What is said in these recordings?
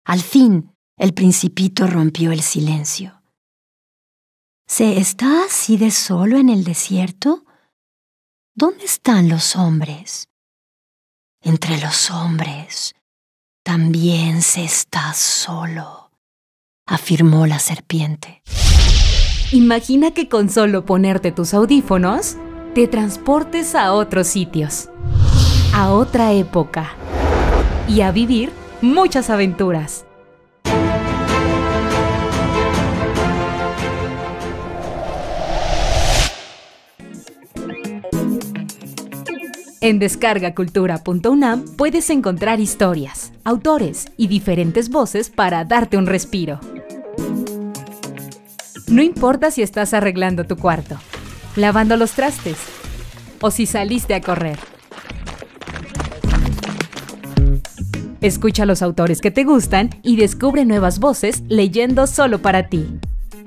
Al fin, el Principito rompió el silencio. ¿Se está así de solo en el desierto? ¿Dónde están los hombres? Entre los hombres también se está solo, afirmó la serpiente. Imagina que con solo ponerte tus audífonos, te transportes a otros sitios, a otra época y a vivir muchas aventuras. En descargacultura.unam puedes encontrar historias, autores y diferentes voces para darte un respiro. No importa si estás arreglando tu cuarto, lavando los trastes o si saliste a correr. Escucha a los autores que te gustan y descubre nuevas voces leyendo solo para ti.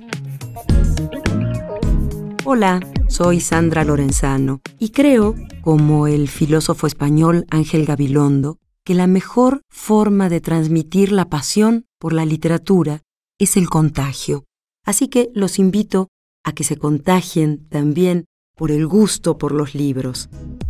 Hola, soy Sandra Lorenzano y creo, como el filósofo español Ángel Gabilondo, que la mejor forma de transmitir la pasión por la literatura es el contagio. Así que los invito a que se contagien también por el gusto por los libros.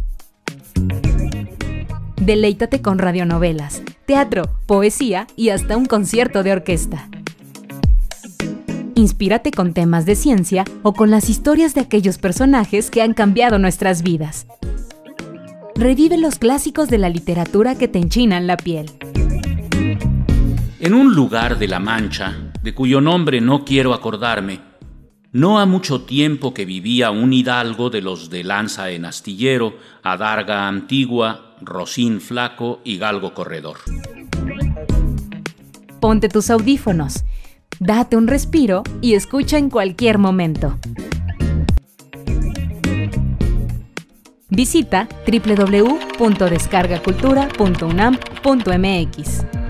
Deleítate con radionovelas, teatro, poesía y hasta un concierto de orquesta. Inspírate con temas de ciencia o con las historias de aquellos personajes que han cambiado nuestras vidas. Revive los clásicos de la literatura que te enchinan la piel. En un lugar de La Mancha, de cuyo nombre no quiero acordarme, no ha mucho tiempo que vivía un hidalgo de los de lanza en astillero, adarga antigua, rocín flaco y galgo corredor. Ponte tus audífonos, date un respiro y escucha en cualquier momento. Visita www.descargacultura.unam.mx.